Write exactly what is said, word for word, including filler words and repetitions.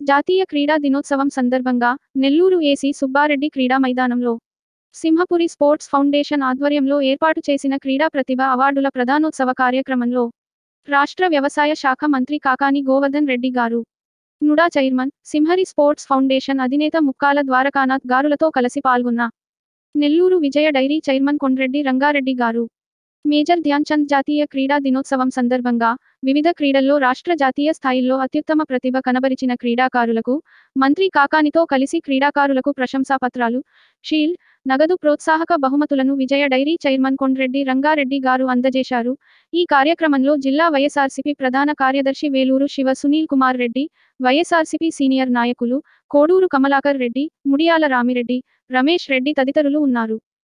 జాతీయ క్రీడా దినోత్సవం సందర్భంగా నెల్లూరు ఏసీ సుబ్బారెడ్డి క్రీడా మైదానంలో సింహపురి స్పోర్ట్స్ ఫౌండేషన్ ఆధ్వర్యంలో ఏర్పాటు చేసిన క్రీడా ప్రతిభ అవార్డుల ప్రదానోత్సవ కార్యక్రమంలో రాష్ట్ర వ్యవసాయ శాఖ మంత్రి కాకాని గోవర్ధన్ రెడ్డి గారు, నుడా చైర్మన్, సింహరి స్పోర్ట్స్ ఫౌండేషన్ అధినేత ముక్కాల ద్వారకానాథ్ గారులతో కలిసి పాల్గొన్న Nellore Vijaya dairy chairman Kondreddy Rangareddy garu, major Dhyan Chand జాతీయ క్రీడా దినోత్సవం సందర్భంగా వివిధ క్రీడల్లో రాష్ట్ర జాతీయ స్థాయిల్లో అత్యుత్తమ ప్రతిభ కనబరిచిన క్రీడాకారులకు మంత్రి కాకానితో కలిసి క్రీడాకారులకు ప్రశంసా పత్రాలు, షీల్డ్, నగదు ప్రోత్సాహక బహుమతులను విజయ డైరీ చైర్మన్ కొండ్రెడ్డి రంగారెడ్డి గారు అందజేశారు. ఈ కార్యక్రమంలో జిల్లా వైఎస్ఆర్సీపీ ప్రధాన కార్యదర్శి వేలూరు శివ సునీల్ కుమార్ రెడ్డి, వైఎస్ఆర్సీపీ సీనియర్ నాయకులు కోడూరు కమలాకర్ రెడ్డి, ముడియాల రామిరెడ్డి, రమేష్ రెడ్డి తదితరులు ఉన్నారు.